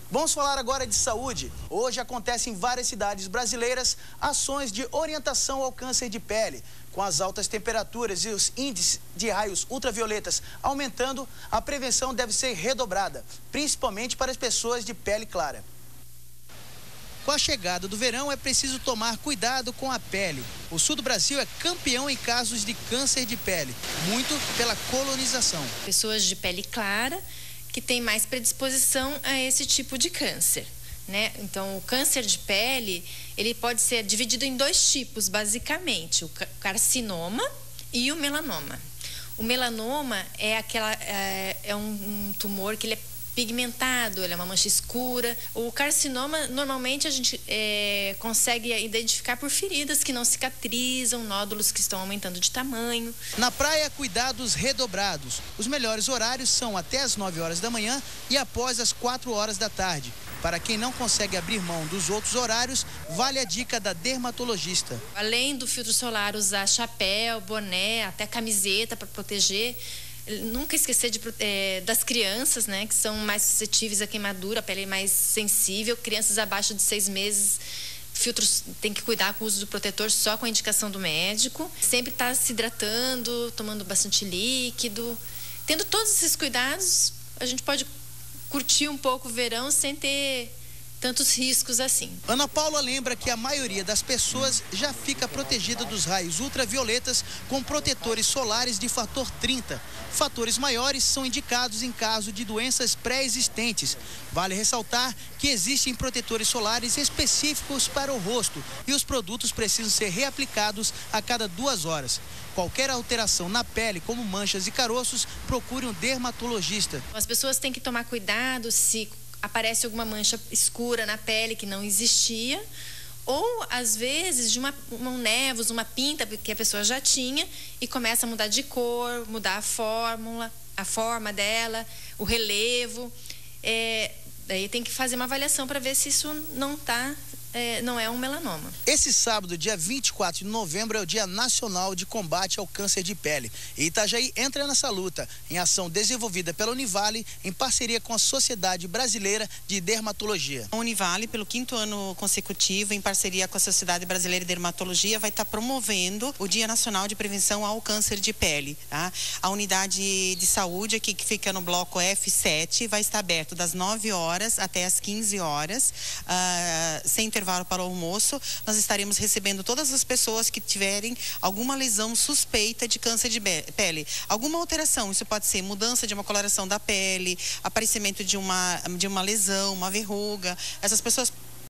Vamos falar agora de saúde. Hoje acontecem em várias cidades brasileiras ações de orientação ao câncer de pele. Com as altas temperaturas e os índices de raios ultravioletas aumentando, a prevenção deve ser redobrada, principalmente para as pessoas de pele clara. Com a chegada do verão, é preciso tomar cuidado com a pele. O sul do Brasil é campeão em casos de câncer de pele, muito pela colonização. Pessoas de pele clara que têm mais predisposição a esse tipo de câncer, né? Então, o câncer de pele, ele pode ser dividido em dois tipos, basicamente, o carcinoma e o melanoma. O melanoma é um tumor que ele é pigmentado, ele é uma mancha escura. O carcinoma, normalmente, a gente consegue identificar por feridas que não cicatrizam, nódulos que estão aumentando de tamanho. Na praia, cuidados redobrados. Os melhores horários são até as 9 horas da manhã e após as 4 horas da tarde. Para quem não consegue abrir mão dos outros horários, vale a dica da dermatologista. Além do filtro solar, usar chapéu, boné, até camiseta para proteger. Nunca esquecer das crianças, né, que são mais suscetíveis à queimadura, a pele é mais sensível. Crianças abaixo de 6 meses, filtros tem que cuidar com o uso do protetor só com a indicação do médico. Sempre estar se hidratando, tomando bastante líquido. Tendo todos esses cuidados, a gente pode curtir um pouco o verão sem ter tantos riscos assim. Ana Paula lembra que a maioria das pessoas já fica protegida dos raios ultravioletas com protetores solares de fator 30. Fatores maiores são indicados em caso de doenças pré-existentes. Vale ressaltar que existem protetores solares específicos para o rosto e os produtos precisam ser reaplicados a cada 2 horas. Qualquer alteração na pele, como manchas e caroços, procure um dermatologista. As pessoas têm que tomar cuidado se aparece alguma mancha escura na pele que não existia, ou às vezes de um névoa, uma pinta que a pessoa já tinha e começa a mudar de cor, mudar a forma dela, o relevo. Daí tem que fazer uma avaliação para ver se isso não é um melanoma. Esse sábado, dia 24 de novembro, é o Dia Nacional de Combate ao Câncer de Pele. E Itajaí entra nessa luta, em ação desenvolvida pela Univale, em parceria com a Sociedade Brasileira de Dermatologia. A Univale, pelo 5º ano consecutivo, em parceria com a Sociedade Brasileira de Dermatologia, vai estar promovendo o Dia Nacional de Prevenção ao Câncer de Pele. Tá? A unidade de saúde aqui, que fica no bloco F7, vai estar aberto das 9 horas até as 15 horas, sem intervalo para o almoço. Nós estaremos recebendo todas as pessoas que tiverem alguma lesão suspeita de câncer de pele. Alguma alteração, isso pode ser mudança de uma coloração da pele, aparecimento de uma lesão, uma verruga. Essas pessoas